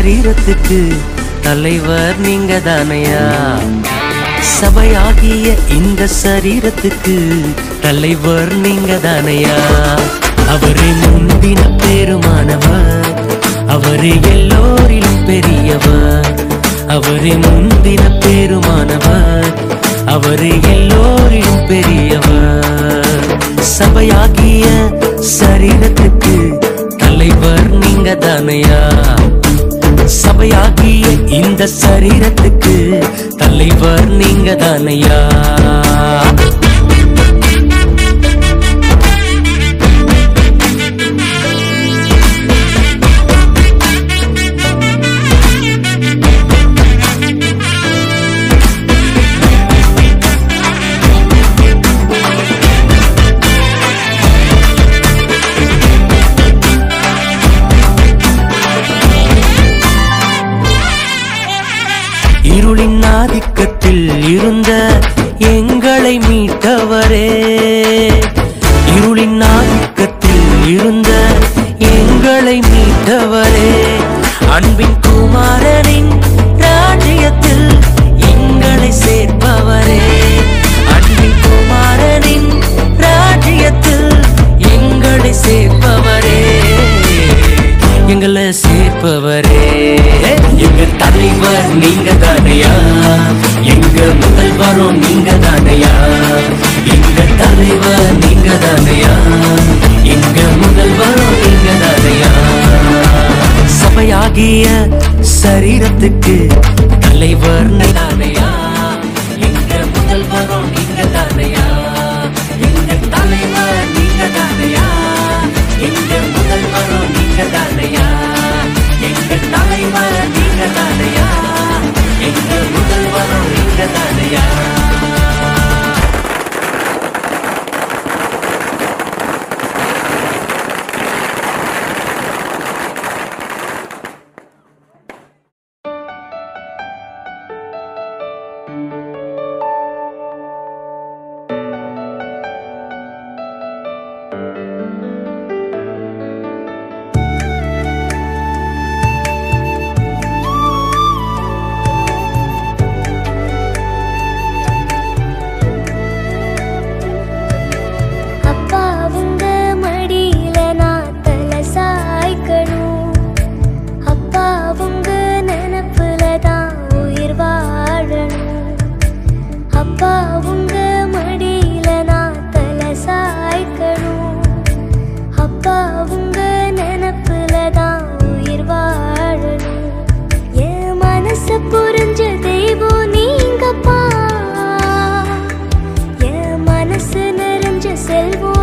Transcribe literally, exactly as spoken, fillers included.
சரீரத்துக்கு தலைவர் நீங்க தானையா. சபையாகிய இந்த சரீரத்துக்கு தலைவர் நீங்க தானையா. அவரே முந்தின பெருமானவர், அவரே எல்லோரிலும் பெரியவர். அவரே முந்தின பெருமானவர், அவரே எல்லோரிலும் பெரியவர். சபையாகிய சரீரத்துக்கு தலைவர் நீங்க தானையா. சபையாகிய இந்த சரீரத்துக்கு தலைவர் நீங்க தானையா. இருளின் ஆதிக்கத்தில் இருந்த எங்களை மீட்டவரே, இருளின் ஆதிக்கத்தில் இருந்த எங்களை மீட்டவரே. அன்பின் குமாரனின் ராஜ்யத்தில் எங்களை சேர்ப்பவரே, அன்பின் குமாரனின் ராஜ்யத்தில் எங்களை சேர்ப்பவரே, எங்களை சேர்ப்பவரே. எங்க தலைவர் நீங்க தானையா, எங்க முதல்வரும் நீங்க தானையா. எங்க தலைவர் நீங்க தானையா, எங்க முதல்வரும் நீங்க தானையா. சபையாகிய சரீரத்துக்கு தலைவர் தானையா, எங்க முதல்வரும் நீங்க தானையா. எங்க தலைவர் நீங்க தானையா, எங்க முதல்வரும் நீங்க தானையா. எங்க தலைவர் நீங்க தானையா, எங்க முதல்வரும் நீங்க தானையா. புரிஞ்ச தெய்வம் நீங்கப்பா, என் மனசு நிறைஞ்ச செல்வம்